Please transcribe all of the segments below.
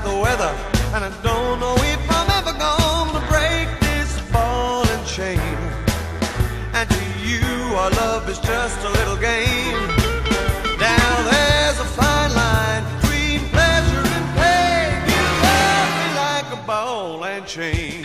like the weather, and I don't know if I'm ever gonna break this ball and chain. And to you, our love is just a little game. Now there's a fine line between pleasure and pain. You love me like a ball and chain.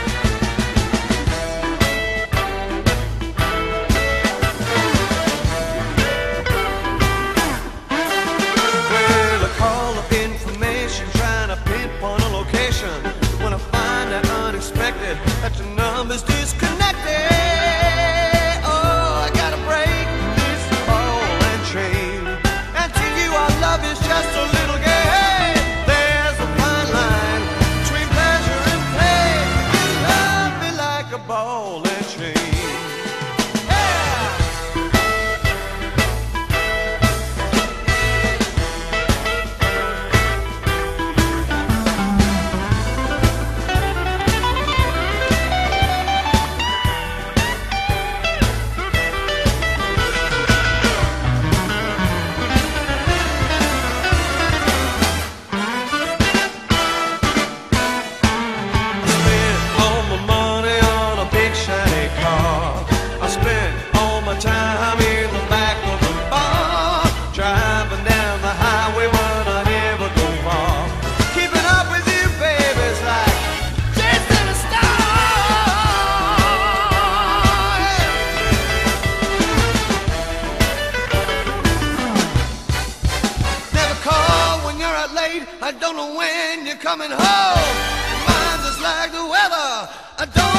When I find that unexpected, that your number's disconnected, oh, I gotta break this ball and chain. And to you, our love is just a little game. There's a fine line between pleasure and pain. You love me like a ball and chain. Time in the back of the bar, driving down the highway when I never go far. Keeping up with you, baby's like chasing a star. Never call when you're out late. I don't know when you're coming home. Mine's just like the weather. I don't